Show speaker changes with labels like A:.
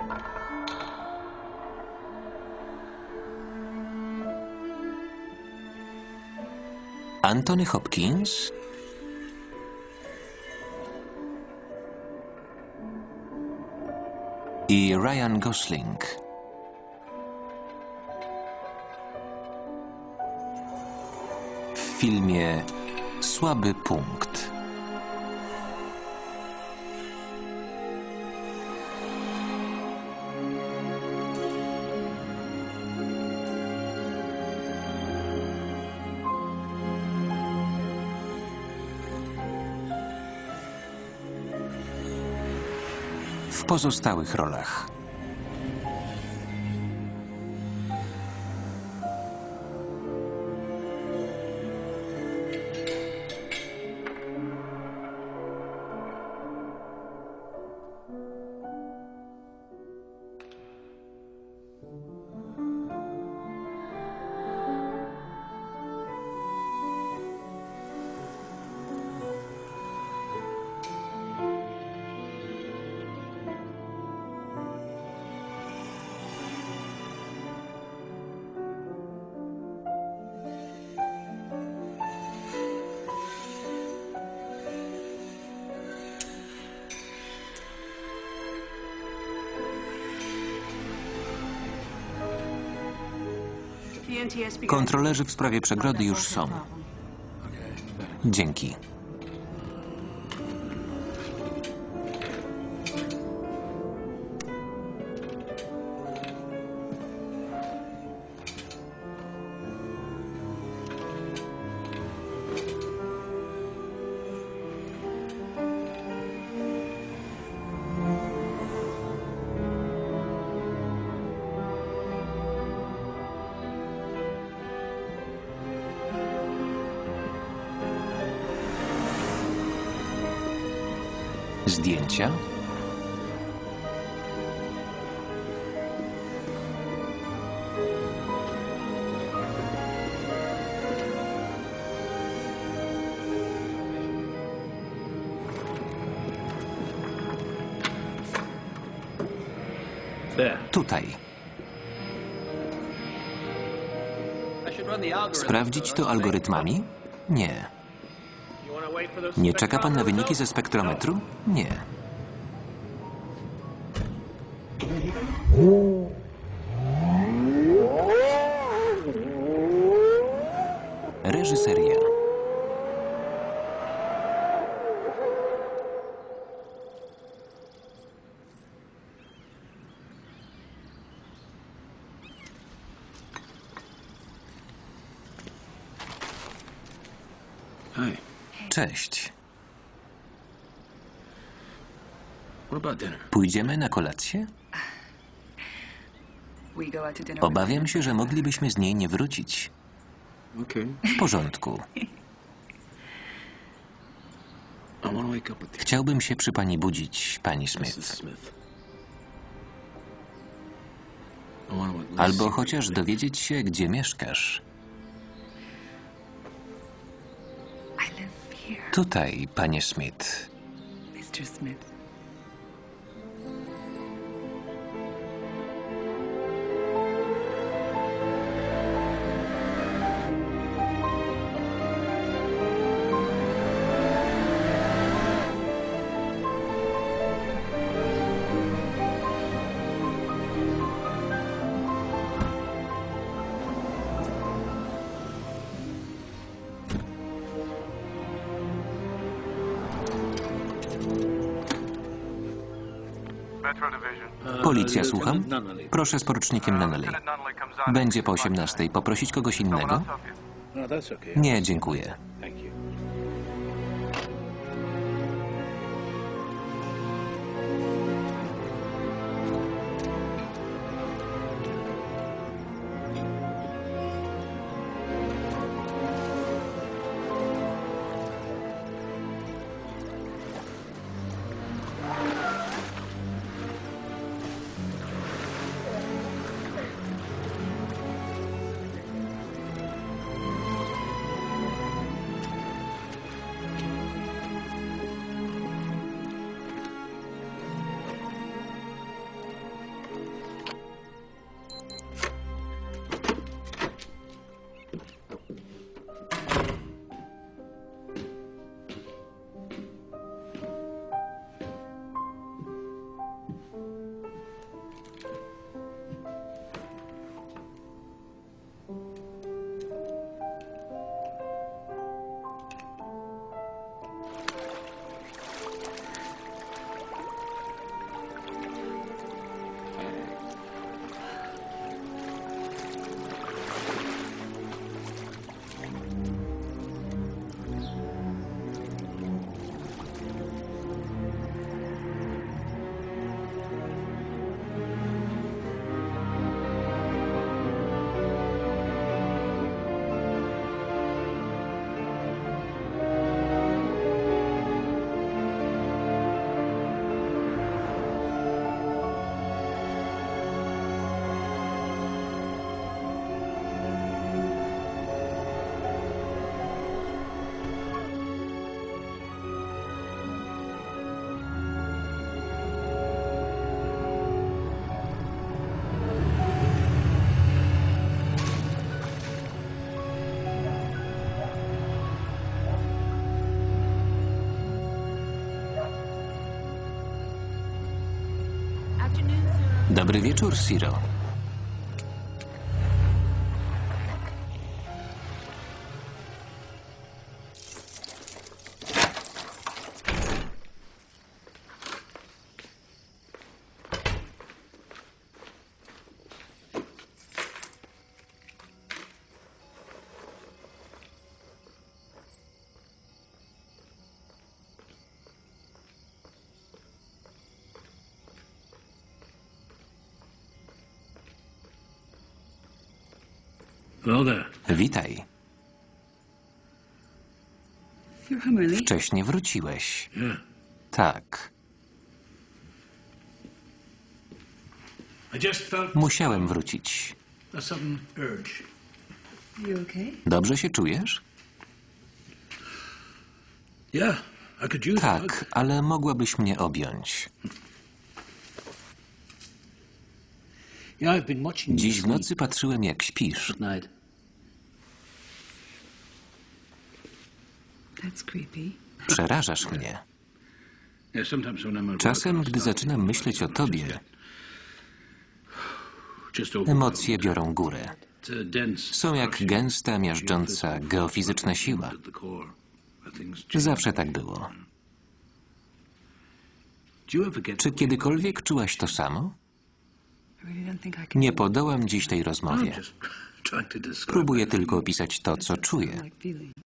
A: Anthony Hopkins, i Ryan Gosling. W filmie Słaby punkt. W pozostałych rolach kontrolerzy w sprawie przegrody już są. Dzięki. Zdjęcia? Tutaj. Sprawdzić to algorytmami? Nie. Nie czeka pan na wyniki ze spektrometru? Nie. Reżyseria. Cześć. Pójdziemy na kolację? Obawiam się, że moglibyśmy z niej nie wrócić. W porządku. Chciałbym się przy pani budzić, pani Smith. Albo chociaż dowiedzieć się, gdzie mieszkasz. Tutaj, panie Smith. Policja, słucham? Proszę z porucznikiem Nunnally. Będzie po 18:00. Poprosić kogoś innego? Nie, dziękuję. Dobry wieczór, Siro. Witaj. Wcześnie wróciłeś. Tak. Musiałem wrócić. Dobrze się czujesz? Tak, ale mogłabyś mnie objąć. Dziś w nocy patrzyłem, jak śpisz. Przerażasz mnie. Czasem, gdy zaczynam myśleć o tobie, emocje biorą górę. Są jak gęsta, miażdżąca, geofizyczna siła. Zawsze tak było. Czy kiedykolwiek czułaś to samo? Nie podołam dziś tej rozmowie. Próbuję tylko opisać to, co czuję.